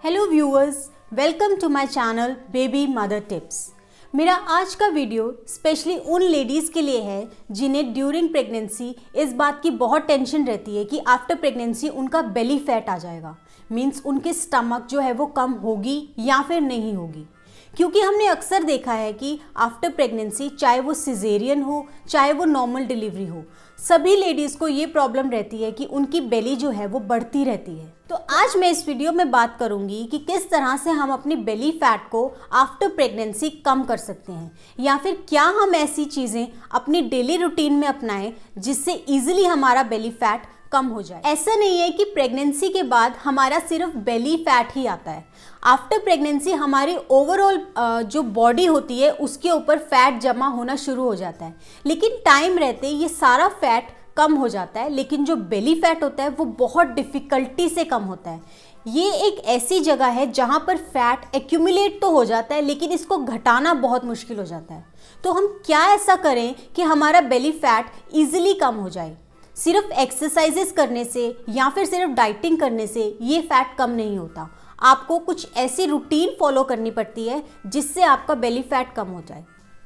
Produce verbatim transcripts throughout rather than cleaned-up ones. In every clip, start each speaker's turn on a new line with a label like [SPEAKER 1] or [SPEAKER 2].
[SPEAKER 1] Hello viewers, welcome to my channel baby mother tips. मेरा आज का वीडियो स्पेशली उन लेडीज़ के लिए है जिन्हें ड्यूरिंग प्रेगनेंसी इस बात की बहुत टेंशन रहती है कि आफ्टर प्रेगनेंसी उनका बेली फैट आ जाएगा। मीन्स उनके स्टमक जो है वो कम होगी या फिर नहीं होगी। क्योंकि हमने अक्सर देखा है कि आफ्टर प्रेगनेंसी, चाहे वो सिजेरियन हो चाहे वो नॉर्मल डिलीवरी हो, सभी लेडीज़ को ये प्रॉब्लम रहती है कि उनकी बेली जो है वो बढ़ती रहती है। तो आज मैं इस वीडियो में बात करूंगी कि किस तरह से हम अपनी बेली फैट को आफ्टर प्रेगनेंसी कम कर सकते हैं, या फिर क्या हम ऐसी चीज़ें अपनी डेली रूटीन में अपनाएं जिससे ईजिली हमारा बेली फैट कम हो जाए। ऐसा नहीं है कि प्रेगनेंसी के बाद हमारा सिर्फ बेली फैट ही आता है। आफ्टर प्रेगनेंसी हमारी ओवरऑल जो बॉडी होती है उसके ऊपर फैट जमा होना शुरू हो जाता है, लेकिन टाइम रहते ये सारा फैट कम हो जाता है। लेकिन जो बेली फैट होता है वो बहुत डिफ़िकल्टी से कम होता है। ये एक ऐसी जगह है जहाँ पर फैट एक्यूमुलेट तो हो जाता है, लेकिन इसको घटाना बहुत मुश्किल हो जाता है। तो हम क्या ऐसा करें कि हमारा बेली फैट ईजिली कम हो जाए? सिर्फ एक्सरसाइजेस करने से या फिर सिर्फ डाइटिंग करने से ये फैट कम नहीं होता। आपको कुछ ऐसी रूटीन फॉलो करनी पड़ती है जिससे आपका बेली फैट कम हो जाए।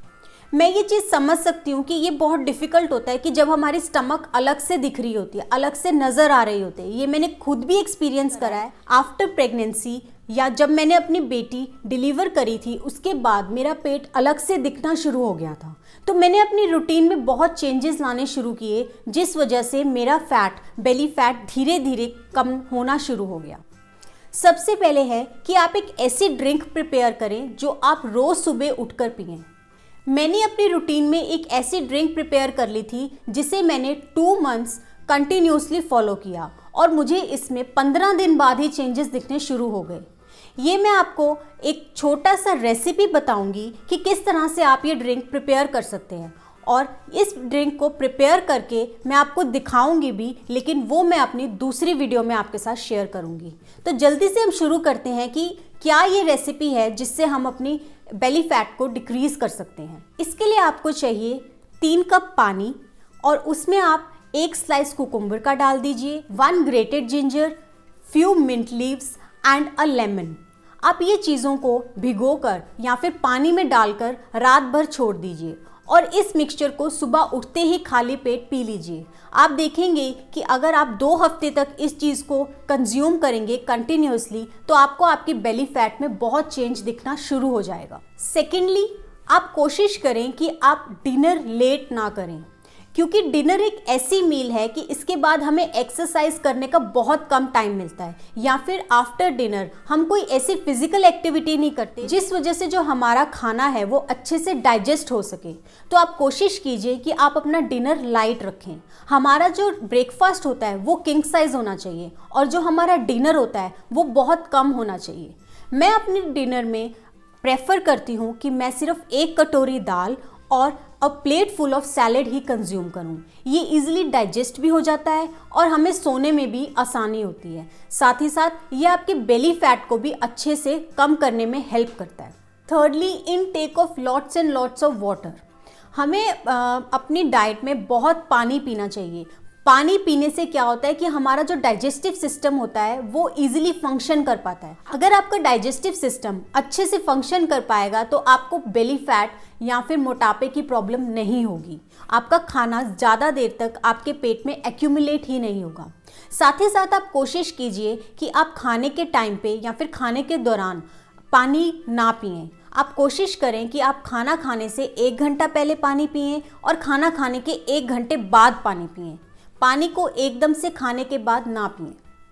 [SPEAKER 1] मैं ये चीज़ समझ सकती हूँ कि ये बहुत डिफ़िकल्ट होता है कि जब हमारी स्टमक अलग से दिख रही होती है, अलग से नज़र आ रही होती है। ये मैंने खुद भी एक्सपीरियंस करा है। आफ्टर प्रेगनेंसी या जब मैंने अपनी बेटी डिलीवर करी थी उसके बाद मेरा पेट अलग से दिखना शुरू हो गया था। तो मैंने अपनी रूटीन में बहुत चेंजेस लाने शुरू किए, जिस वजह से मेरा फैट, बेली फैट धीरे धीरे कम होना शुरू हो गया। सबसे पहले है कि आप एक ऐसी ड्रिंक प्रिपेयर करें जो आप रोज़ सुबह उठकर पिएं। मैंने अपनी रूटीन में एक ऐसी ड्रिंक प्रिपेयर कर ली थी जिसे मैंने टू मंथ्स कंटिन्यूसली फॉलो किया, और मुझे इसमें पंद्रह दिन बाद ही चेंजेस दिखने शुरू हो गए। ये मैं आपको एक छोटा सा रेसिपी बताऊंगी कि किस तरह से आप ये ड्रिंक प्रिपेयर कर सकते हैं, और इस ड्रिंक को प्रिपेयर करके मैं आपको दिखाऊंगी भी, लेकिन वो मैं अपनी दूसरी वीडियो में आपके साथ शेयर करूंगी। तो जल्दी से हम शुरू करते हैं कि क्या ये रेसिपी है जिससे हम अपनी बेली फैट को डिक्रीज़ कर सकते हैं। इसके लिए आपको चाहिए तीन कप पानी, और उसमें आप एक स्लाइस कुकुम्बर का डाल दीजिए, one grated ginger, few mint leaves and a lemon. आप ये चीज़ों को भिगोकर या फिर पानी में डालकर रात भर छोड़ दीजिए, और इस मिक्सचर को सुबह उठते ही खाली पेट पी लीजिए। आप देखेंगे कि अगर आप दो हफ्ते तक इस चीज़ को कंज्यूम करेंगे कंटिन्यूसली, तो आपको आपकी बेली फैट में बहुत चेंज दिखना शुरू हो जाएगा। सेकेंडली, आप कोशिश करें कि आप डिनर लेट ना करें, क्योंकि डिनर एक ऐसी मील है कि इसके बाद हमें एक्सरसाइज करने का बहुत कम टाइम मिलता है, या फिर आफ्टर डिनर हम कोई ऐसी फिजिकल एक्टिविटी नहीं करते जिस वजह से जो हमारा खाना है वो अच्छे से डाइजेस्ट हो सके। तो आप कोशिश कीजिए कि आप अपना डिनर लाइट रखें। हमारा जो ब्रेकफास्ट होता है वो किंग साइज होना चाहिए, और जो हमारा डिनर होता है वो बहुत कम होना चाहिए। मैं अपने डिनर में प्रेफर करती हूँ कि मैं सिर्फ एक कटोरी दाल और a plate full of salad ही कंज्यूम करूं। ये इजीली डाइजेस्ट भी हो जाता है और हमें सोने में भी आसानी होती है। साथ ही साथ ये आपके बेली फैट को भी अच्छे से कम करने में हेल्प करता है। Thirdly, intake of lots and lots of water. हमें आ, अपनी डाइट में बहुत पानी पीना चाहिए। पानी पीने से क्या होता है कि हमारा जो डाइजेस्टिव सिस्टम होता है वो इजीली फंक्शन कर पाता है। अगर आपका डाइजेस्टिव सिस्टम अच्छे से फंक्शन कर पाएगा तो आपको बेली फैट या फिर मोटापे की प्रॉब्लम नहीं होगी। आपका खाना ज़्यादा देर तक आपके पेट में एक्यूमुलेट ही नहीं होगा। साथ ही साथ आप कोशिश कीजिए कि आप खाने के टाइम पे या फिर खाने के दौरान पानी ना पिएं। आप कोशिश करें कि आप खाना खाने से एक घंटा पहले पानी पिएं और खाना खाने के एक घंटे बाद पानी पिएं। पानी को एकदम से खाने के बाद ना पिएं।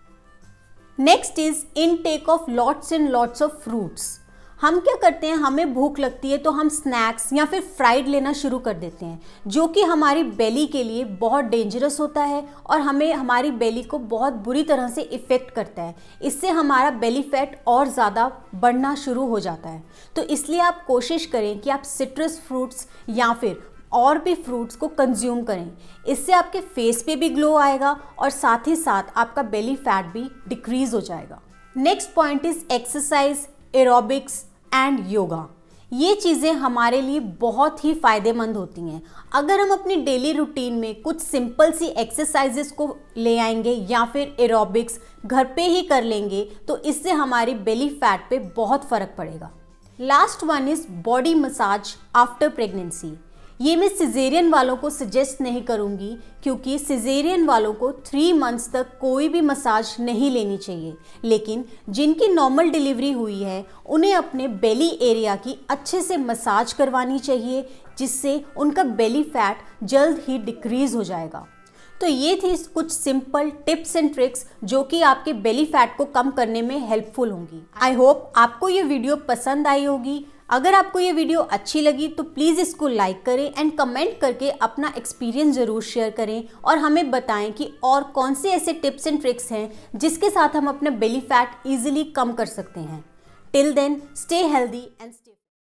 [SPEAKER 1] Next is intake of lots and lots of fruits. हम क्या करते हैं, हमें भूख लगती है तो हम स्नैक्स या फिर फ्राइड लेना शुरू कर देते हैं, जो कि हमारी बेली के लिए बहुत डेंजरस होता है और हमें हमारी बेली को बहुत बुरी तरह से इफ़ेक्ट करता है। इससे हमारा बेली फैट और ज़्यादा बढ़ना शुरू हो जाता है। तो इसलिए आप कोशिश करें कि आप सिट्रस फ्रूट्स या फिर और भी फ्रूट्स को कंज्यूम करें। इससे आपके फेस पे भी ग्लो आएगा और साथ ही साथ आपका बेली फैट भी डिक्रीज हो जाएगा। Next point is exercise, aerobics and yoga. ये चीज़ें हमारे लिए बहुत ही फ़ायदेमंद होती हैं। अगर हम अपनी डेली रूटीन में कुछ सिंपल सी एक्सरसाइजेस को ले आएंगे या फिर एरोबिक्स घर पे ही कर लेंगे तो इससे हमारी बेली फैट पे बहुत फ़र्क पड़ेगा। Last one is body massage after pregnancy. ये मैं सिजेरियन वालों को सजेस्ट नहीं करूँगी क्योंकि सिजेरियन वालों को थ्री मंथ्स तक कोई भी मसाज नहीं लेनी चाहिए, लेकिन जिनकी नॉर्मल डिलीवरी हुई है उन्हें अपने बेली एरिया की अच्छे से मसाज करवानी चाहिए, जिससे उनका बेली फैट जल्द ही डिक्रीज़ हो जाएगा। तो ये थी कुछ सिंपल टिप्स एंड ट्रिक्स जो कि आपके बेली फैट को कम करने में हेल्पफुल होंगी। आई होप आपको ये वीडियो पसंद आई होगी। अगर आपको ये वीडियो अच्छी लगी तो प्लीज़ इसको लाइक करें एंड कमेंट करके अपना एक्सपीरियंस ज़रूर शेयर करें और हमें बताएं कि और कौन से ऐसे टिप्स एंड ट्रिक्स हैं जिसके साथ हम अपना बेली फैट ईजिली कम कर सकते हैं। Till then stay healthy and stay